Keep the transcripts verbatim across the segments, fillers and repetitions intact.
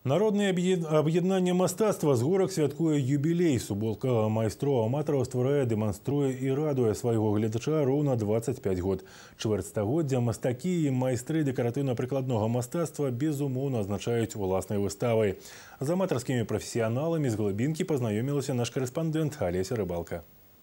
Народне об'єднання мистецтва з горок святкує юбілей. Суботка майстров-аматорів створює, демонструє і радує свого глядача ровно двадцять п'ять років. Чверть стагоддя мастаки і майстри декоративно-прикладного мистецтва безумовно означають власної вистави. З аматорськими професіоналами з Глибинки познайомилася наш кореспондент Олеся Рибалка.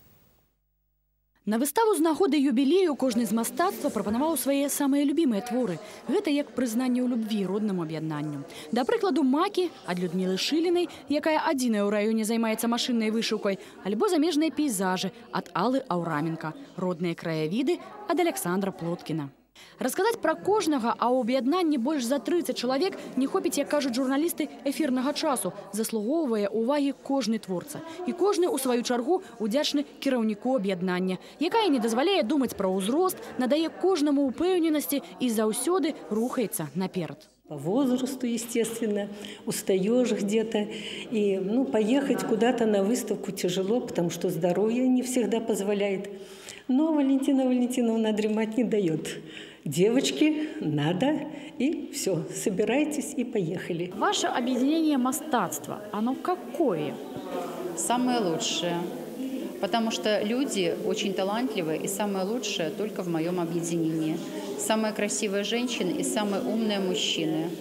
На выставу з нагоды юбілею кожны з мастацтва прапанаваў свае самыя любімыя творы. Гэта як прызнанне ў любві роднаму аб'яднанню. Да прыкладу, макі ад Людмілы Шылінай, якая адзіная ў раёне займаецца машыннай вышыўкай, альбо замежныя пейзажы ад Аллы Аўраменка, родныя краявіды ад Александра Плоткіна. Расказаць пра кожнага, а ў аб'яднанні больш за трыццаць чалавек не хопіць, як кажуць журналісты, эфірнага часу, заслугоўвае ўвагі кожны творца. І кожны, у сваю чаргу, удзячны кіраўніку аб'яднання, якая не дазваляе думаць пра ўзрост, надае кожнаму упэўненасці і заўсёды рухаецца наперад. По возрасту, естественно, устаешь где-то. И ну, поехать куда-то на выставку тяжело, потому что здоровье не всегда позволяет. Но Валентина Валентиновна дремать не дает. Девочки, надо, и все, собирайтесь и поехали. Ваше объединение мастацтва, оно какое? Самое лучшее. Потому что люди очень талантливые, и самое лучшее только в моем объединении. Самые красивые женщины и самые умные мужчины.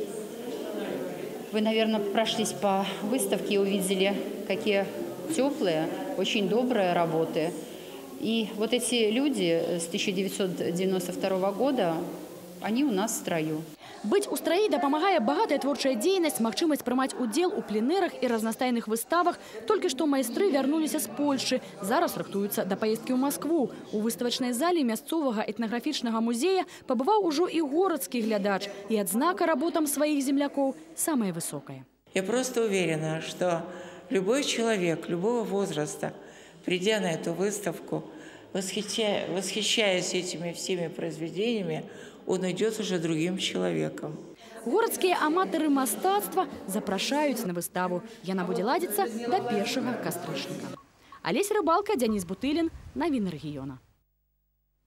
Вы, наверное, прошлись по выставке и увидели, какие теплые, очень добрые работы. И вот эти люди с тысяча девятьсот девяносто второго года, они у нас в строю. Быць у страі дапамагае багатая творчая дзейнасць, магчымасць прымаць удзел у пленэрах і разнастайных выставах. Толькі што майстры вярнуліся з Польшы. Зараз рыхтуюцца да паездкі ў Маскву. У выставачнай зале мясцовага этнаграфічнага музея пабываў ужо і горадскі глядач. І адзнака работам сваіх землякоў самая высокая. Я просто уверена, что любой человек любого возраста, придя на эту выставку, восхищая, восхищаясь этими всеми произведениями, он идет уже другим человеком. Городские аматоры мастацтва запрашаюць на выставу. Яна будзе ладзіцца да першага кастрычніка. Олеся Рыбалка, Денис Бутылин, Навіны рэгіёна.